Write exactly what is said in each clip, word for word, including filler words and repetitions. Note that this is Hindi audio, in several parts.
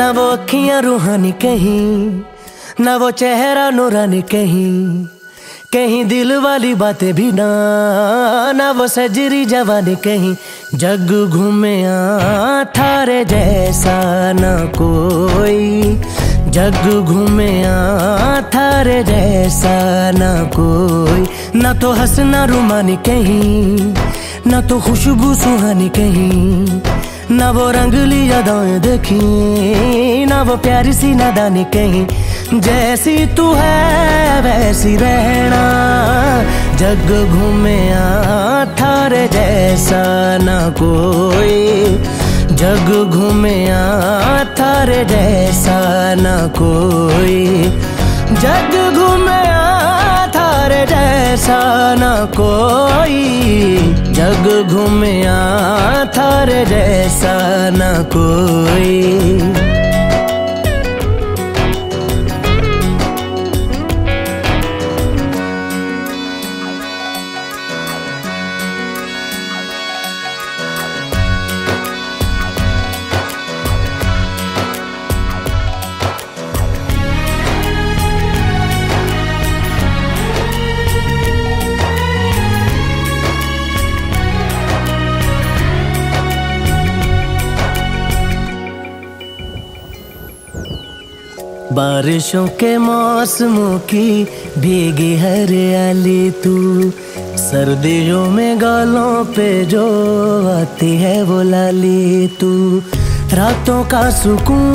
ना वो अखियां रूहानी कहीं, ना वो चेहरा नूरानी कहीं, कहीं दिल वाली बातें भी ना, ना वो सजरी जवानी कहीं। जग घूमिया थारे जैसा ना कोई, जग घूमिया थारे जैसा ना कोई। ना तो हंसना रुमानी कहीं, ना तो खुशबू सुहानी कहीं, ना वो रंगली यादें देखी, ना वो प्यारी सी नादानी कहीं। जैसी तू है वैसी रहना, जग घूमिया थारे जैसा ना कोई, जग घूमिया थारे जैसा ना कोई, जग घूमिया थारे जैसा ना कोई, जग घूमिया थारे जैसा ना कोई। बारिशों के मौसमों की भीगी हरियाली तू, सर्दियों में गालों पे जो आती है वो लाली तू। रातों का सुकून,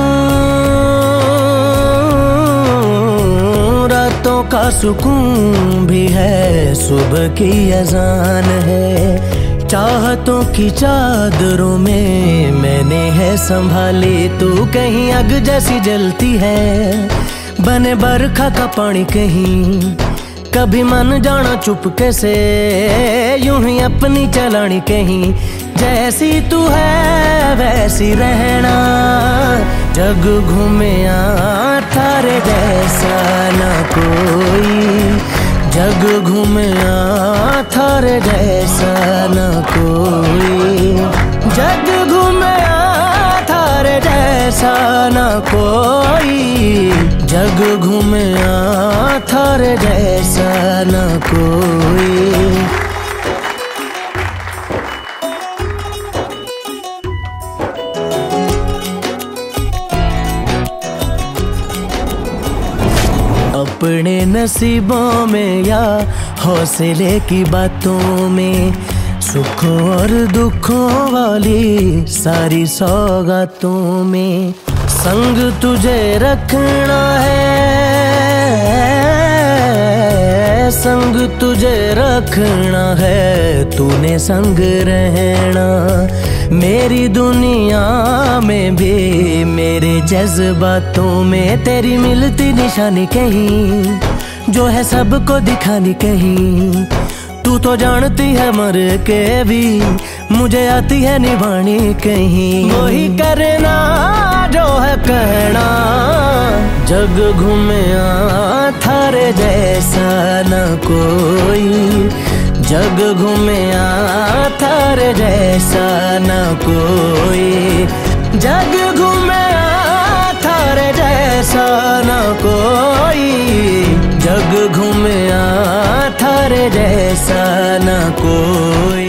रातों का सुकून भी है, सुबह की अजान है। चाहतों की चादरों में मैंने है संभाली तू, कहीं आग जैसी जलती है, बने बरखा का पानी कहीं। कभी मन जाना चुपके से, यूं ही अपनी चलानी कहीं। जैसी तू है वैसी रहना, जग घूमिया थारे जैसा ना कोई, जग घूमिया थारे जैसा ना कोई, जग घूमिया थारे जैसा ना कोई, जग घूमिया थारे जैसा ना कोई। अपने नसीबों में या हौसले की बातों में, सुखों और दुखों वाली सारी सौगातों में, संग तुझे रखना है, संग तुझे रखना है, तूने संग रहना। मेरी दुनिया में भी मेरे जज्बातों में तेरी मिलती निशानी कहीं, जो है सबको दिखानी कहीं। तू तो जानती है मर के भी मुझे आती है निभानी कहीं। वही करना जो है कहना, जग घूमिया थारे जैसा न कोई, जग घूमिया थारे जैसा न कोई, जग घूमिया थारे जैसा न कोई, जग घूमिया थारे जैसा न कोई।